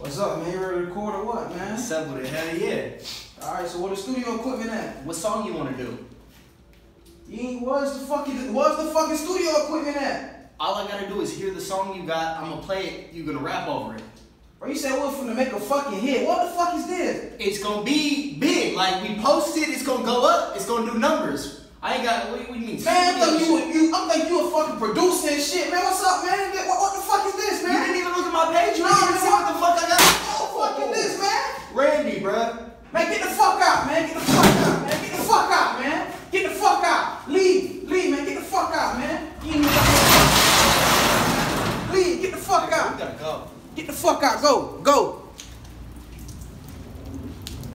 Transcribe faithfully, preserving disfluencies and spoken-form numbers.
What's up, man? You ready to record or what, man? Simple to hell yeah. Alright, so where the studio equipment at? What song you want to do? You ain't, where's the fucking, where's the fucking studio equipment at? All I gotta do is hear the song you got, I'm gonna play it, you gonna rap over it. Bro, you said we're finna make a fucking hit. What the fuck is this? It's gonna be big, like we post it, it's gonna go up, it's gonna do numbers. I ain't got, what, what do you mean? Man, I'm thinking you, you, I'm thinking you a fucking producer and shit, man. What's up, man? What, what the fuck is this, man? You didn't even look at my page, you Nah, didn't even man, see what the fuck I got. What the fuck is this, man? Randy, bruh. Man, get the fuck out, man. Get the fuck